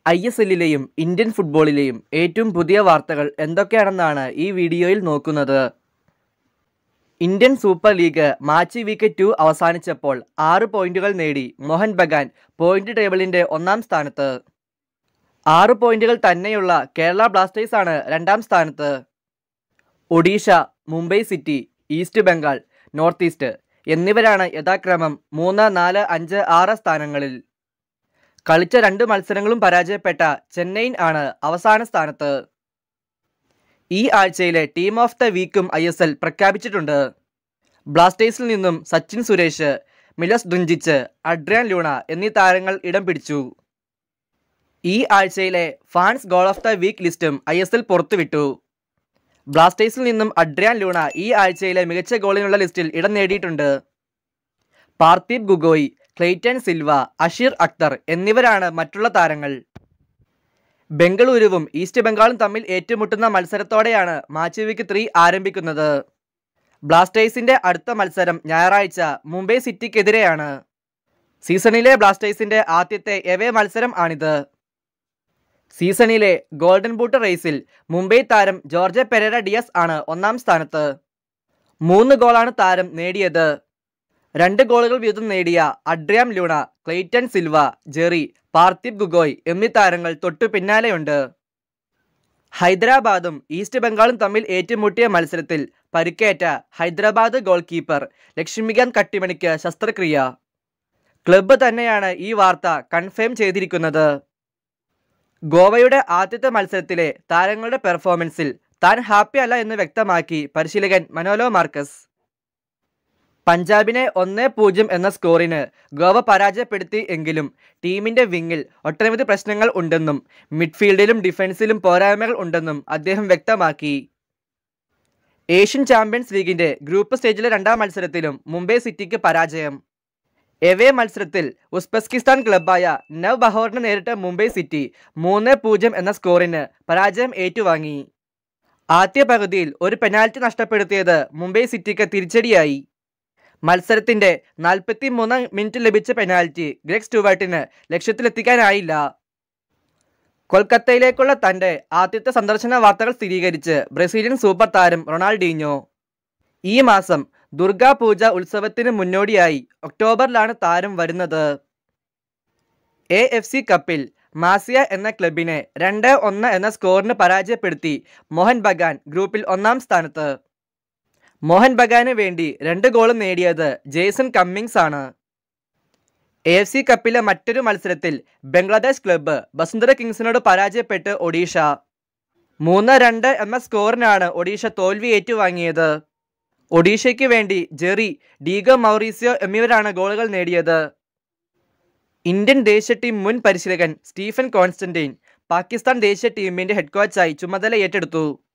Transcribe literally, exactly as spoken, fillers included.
I S എല്ലിലെയും Indian ഫുട്ബോളിലെയും ഏറ്റവും പുതിയ വാർത്തകൾ എന്തൊക്കെയാണെന്നാണ് ഈ വീഡിയോയിൽ നോക്കുന്നത്. Indian Super League match week two അവസാനിച്ചപ്പോൾ ആറ് പോയിന്റുകൾ നേടി മോഹൻ ബഗാൻ പോയിന്റ് ടേബിളിൻ്റെ ഒന്നാം സ്ഥാനത്ത്. ആറ് പോയിന്റുകൾ തന്നെയുള്ള കേരള ബ്ലാസ്റ്റേഴ്സാണ് രണ്ടാം സ്ഥാനത്ത്. Odisha, Mumbai City, East Bengal, North East എന്നിവരാണ് യഥാക്രമം മൂന്ന്, നാല്, അഞ്ച്, ആറ് സ്ഥാനങ്ങളിൽ. കളിച്ച രണ്ട് മത്സരങ്ങളും പരാജയപ്പെട്ട ചെന്നൈയിൻ ആണ് അവസാന സ്ഥാനത്ത്. ഈ ആഴ്ചയിലെ ടീം ഓഫ് ദ വീക്കും ഐ എസ് എൽ പ്രഖ്യാപിച്ചിട്ടുണ്ട്. ബ്ലാസ്റ്റേഴ്സിൽ നിന്നും Sachin Suresh, Milos Drincic, Adrian Luna എന്നീ താരങ്ങൾ ഇടം പിടിച്ചു. ഈ ആഴ്ചയിലെ fans goal of the week ലിസ്റ്റും ഐ എസ് എൽ പുറത്തുവിട്ടു. ബ്ലാസ്റ്റേഴ്സിൽ നിന്നും അഡ്രിയാൻ ലൂണ ഈ ആഴ്ചയിലെ മികച്ച ഗോളിനുള്ള ലിസ്റ്റിൽ ഇടം നേടിയിട്ടുണ്ട്. പാർത്ഥിബ് ഗുഗോയ്, ക്ലെയ്റ്റൺ സിൽവ, അഷീർ അക്തർ എന്നിവരാണ് മറ്റുള്ള താരങ്ങൾ. ബംഗളൂരുവും ഈസ്റ്റ് ബംഗാളും തമ്മിൽ ഏറ്റുമുട്ടുന്ന മത്സരത്തോടെയാണ് മാച്ച് വീക്ക് ത്രീ ആരംഭിക്കുന്നത്. ബ്ലാസ്റ്റേഴ്സിന്റെ അടുത്ത മത്സരം ഞായറാഴ്ച മുംബൈ സിറ്റിക്കെതിരെയാണ്. സീസണിലെ ബ്ലാസ്റ്റേഴ്സിന്റെ ആദ്യത്തെ എവേ മത്സരം ആണിത്. സീസണിലെ ഗോൾഡൻ ബൂട്ട് റേസിൽ മുംബൈ താരം ജോർജ് പെരേര ഡിയസ് ആണ് ഒന്നാം സ്ഥാനത്ത്. മൂന്ന് ഗോളാണ് താരം നേടിയത്. രണ്ട് ഗോളുകൾ വീതം നേടിയ Adrian Luna, Cleiton Silva, Jerry, Parthib Gogoi എന്നീ താരങ്ങൾ തൊട്ടു പിന്നാലെയുണ്ട്. ഹൈദരാബാദും ഈസ്റ്റ് ബംഗാളും തമ്മിൽ ഏറ്റുമുട്ടിയ മത്സരത്തിൽ പരിക്കേറ്റ ഹൈദരാബാദ് ഗോൾ കീപ്പർ ലക്ഷ്മികാന്ത് കട്ടിമണിക്ക് ശസ്ത്രക്രിയ. ക്ലബ്ബ് തന്നെയാണ് ഈ വാർത്ത കൺഫേം ചെയ്തിരിക്കുന്നത്. ഗോവയുടെ ആദ്യത്തെ മത്സരത്തിലെ താരങ്ങളുടെ പെർഫോമൻസിൽ താൻ ഹാപ്പി അല്ല എന്ന് വ്യക്തമാക്കി പരിശീലകൻ മനോലോ മാർക്കസ്. പഞ്ചാബിനെ ഒന്ന് പൂജ്യം എന്ന സ്കോറിന് ഗോവ പരാജയപ്പെടുത്തി എങ്കിലും ടീമിന്റെ വിങ്ങിൽ ഒട്ടനവധി പ്രശ്നങ്ങൾ ഉണ്ടെന്നും മിഡ്ഫീൽഡിലും ഡിഫൻസിലും പോരായ്മകൾ ഉണ്ടെന്നും അദ്ദേഹം വ്യക്തമാക്കി. ഏഷ്യൻ ചാമ്പ്യൻസ് ലീഗിന്റെ ഗ്രൂപ്പ് സ്റ്റേജിലെ രണ്ടാം മത്സരത്തിലും മുംബൈ സിറ്റിക്ക് പരാജയം. എവേ മത്സരത്തിൽ ഉസ്ബെക്കിസ്ഥാൻ ക്ലബ്ബായ നവ് ബഹോറിനെ നേരിട്ട മുംബൈ സിറ്റി മൂന്ന് പൂജ്യം എന്ന സ്കോറിന് പരാജയം ഏറ്റുവാങ്ങി. ആദ്യ പകുതിയിൽ ഒരു പെനാൽറ്റി നഷ്ടപ്പെടുത്തിയത് മുംബൈ സിറ്റിക്ക് തിരിച്ചടിയായി. മത്സരത്തിന്റെ നാൽപ്പത്തി മൂന്നാം മിനിറ്റ് ലഭിച്ച പെനാൽറ്റി ഗ്രെഗ് സ്റ്റുവർട്ടിന് ലക്ഷ്യത്തിലെത്തിക്കാനായില്ല. കൊൽക്കത്തയിലേക്കുള്ള തന്റെ ആദ്യത്തെ സന്ദർശന വാർത്തകൾ സ്ഥിരീകരിച്ച് ബ്രസീലിയൻ സൂപ്പർ താരം റൊണാൾഡീഞ്ഞോ. ഈ മാസം ദുർഗാ പൂജ ഉത്സവത്തിന് മുന്നോടിയായി ഒക്ടോബറിലാണ് താരം വരുന്നത്. എ എഫ് സി കപ്പിൽ മാസിയ എന്ന ക്ലബിനെ രണ്ട് ഒന്ന് എന്ന സ്കോറിന് പരാജയപ്പെടുത്തി മോഹൻ ബഗാൻ ഗ്രൂപ്പിൽ ഒന്നാം സ്ഥാനത്ത്. മോഹൻ ബഗാന് വേണ്ടി രണ്ട് ഗോളും നേടിയത് ജെയ്സൺ കമ്മിങ്സ് ആണ്. എ എഫ് സി കപ്പിലെ മറ്റൊരു മത്സരത്തിൽ ബംഗ്ലാദേശ് ക്ലബ്ബ് വസുന്ധര കിങ്സിനോട് പരാജയപ്പെട്ട് ഒഡീഷ. മൂന്ന് രണ്ട് എന്ന സ്കോറിനാണ് ഒഡീഷ തോൽവി ഏറ്റുവാങ്ങിയത്. ഒഡീഷയ്ക്ക് വേണ്ടി ജെറി, ഡീഗോ മൗറീസിയോ എന്നിവരാണ് ഗോളുകൾ നേടിയത്. ഇന്ത്യൻ ദേശീയ ടീം മുൻ പരിശീലകൻ സ്റ്റീഫൻ കോൺസ്റ്റന്റൈൻ പാകിസ്ഥാൻ ദേശീയ ടീമിന്റെ ഹെഡ് കോച്ചായി ചുമതല ഏറ്റെടുത്തു.